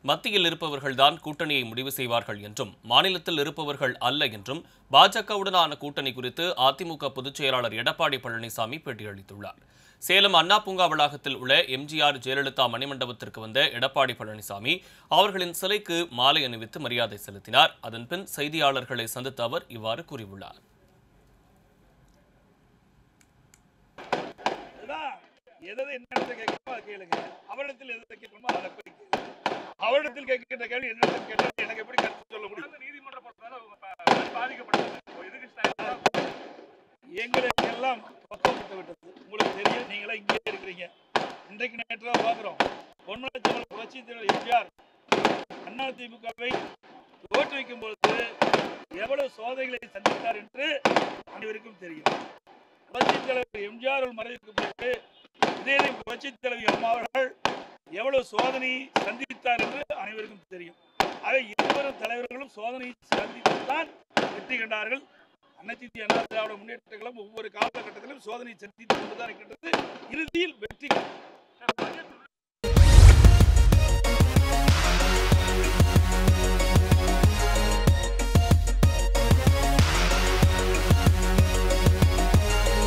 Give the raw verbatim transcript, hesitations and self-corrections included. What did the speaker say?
மத்தியில் இருப்பவர்கள்தான் கூட்டணியை முடிவு செய்வார்கள் என்றும் மாநிலத்தில் இருப்பவர்கள் அல்ல என்றும் பாஜகவுடனான கூட்டணி குறித்து அதிமுக பொதுச் செயலாளர் எடப்பாடி பழனிசாமி பேட்டியளித்துள்ளார். சேலம் அண்ணா பூங்கா வளாகத்தில் உள்ள எம்ஜிஆர் ஜெயலலிதா மணிமண்டபத்திற்கு வந்த எடப்பாடி பழனிசாமி அவர்களின் சிலைக்கு மாலை அணிவித்து மரியாதை செலுத்தினார். அதன்பின் செய்தியாளர்களை சந்தித்த அவர் இவ்வாறு கூறியுள்ளார். அவரிடத்தில் கேட்கின்ற கேள்வி என்னிடத்தில் கேட்டால் எனக்கு எப்படி கருத்து சொல்ல முடியும்? நீதிமன்ற எங்களுக்கு எல்லாம் பக்குவப்பட்டு விட்டது. உங்களுக்கு தெரியும், நீங்களா இங்கே இருக்கிறீங்க. இன்றைக்கு நேற்று பார்க்கிறோம், பொன்மனச்செம்மல் புரட்சி தலைவர் எம்ஜிஆர் அதிமுகவை தோற்றுவிக்கும் பொழுது எவ்வளவு சோதனைகளை சந்தித்தார் என்று அனைவருக்கும் தெரியும். புரட்சி தலைவர் எம்ஜிஆர் மறைவுக்கு பிறகு இதே புரட்சி தலைவர் அம்மா அவர்கள் எவ்வளவு சோதனை சந்தித்தார் என்று அனைவருக்கும் தெரியும். ஆக இருவரும் தலைவர்களும் சோதனை சந்தித்துத்தான் வெற்றி கண்டார்கள். அனைத்து இந்திய அண்ணா திராவிட முன்னேற்ற கழகம் ஒவ்வொரு காலகட்டத்திலும் சோதனை சந்தித்துக் கொண்டுதான் இருக்கின்றது. இறுதியில் வெற்றி